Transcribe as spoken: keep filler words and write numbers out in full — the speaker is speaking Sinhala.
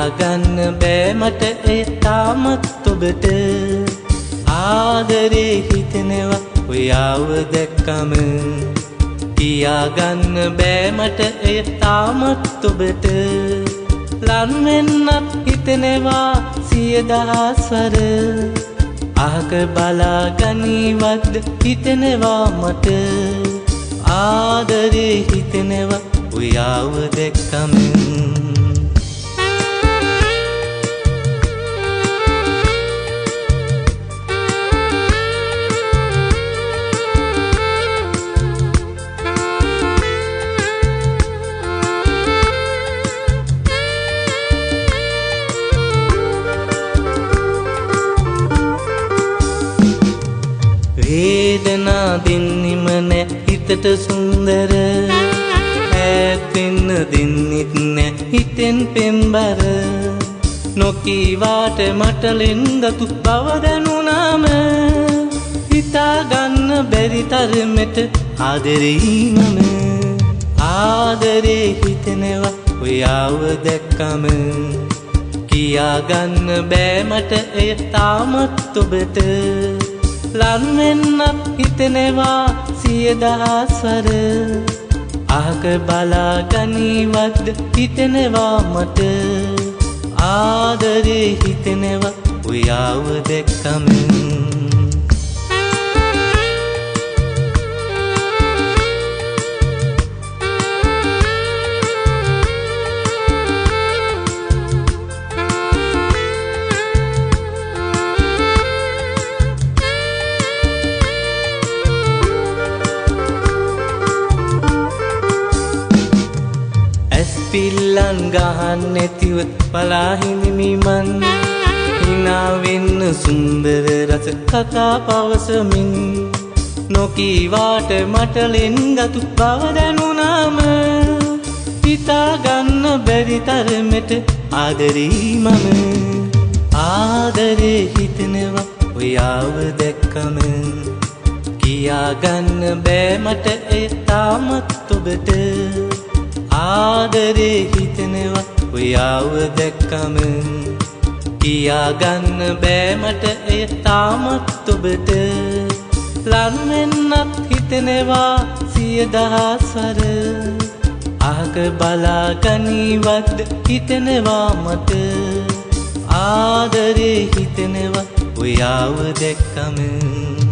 කියාගන්න බෑ මට එය තාමත් ඔබට ආදරේ හිතෙනවා ඔයාව දැක්කම කියාගන්න බෑ මට එය තාමත් ඔබට ලන් වෙන්නත් හිතෙනවා සිය දහස්වර අහක බලා ගනීවද්ද හිතෙනවා මට ආදරේ හිතෙනවා ඔයාව දැක්කම වේදනා දෙන්නෙම නෑ හිතට සුන්දර ඈත් වෙන්න දෙන්නෙත් නෑ හිතෙන් පෙම්බර නොකීවාට මට ලෙන්ගතු බව දැනුනාම හිතාගන්න බැරි තරමට ආදරෙයි මම ආදරේ හිතෙනවා ඔයාව දැක්කම කියාගන්න බෑ මට එය තාමත් ඔබට ලන් වෙන්නත් හිතෙනවා සිය දහස්වර අහක බලා ගනීවද්ද හිතෙනවා මට ආදරේ හිතෙනවා ඔයාව දැක්කම පිල්ලන් ගහන්න නැතිව බලා හිඳිමි මන් හිනා වෙන්න සුන්දර රස කතා පවසමින් නොකීවාට මට ලෙන්ගතු බව දැනුනාම හිතාගන්න බැරි තරමට ආදරෙයි මම ආදරේ හිතෙනවා ඔයාව දැක්කම කියාගන්න බෑ මට ඒ තාමත් ඔබට ආදරේ හිතෙනවා ඔයාව දැක්කම කියාගන්න බෑ මට එය තාමත් ඔබට ලන් වෙන්නත් හිතෙනවා සිය දහස්වර අහක බලා ගනීවද්ද හිතෙනවා මට ආදරේ හිතෙනවා ඔයාව දැක්කම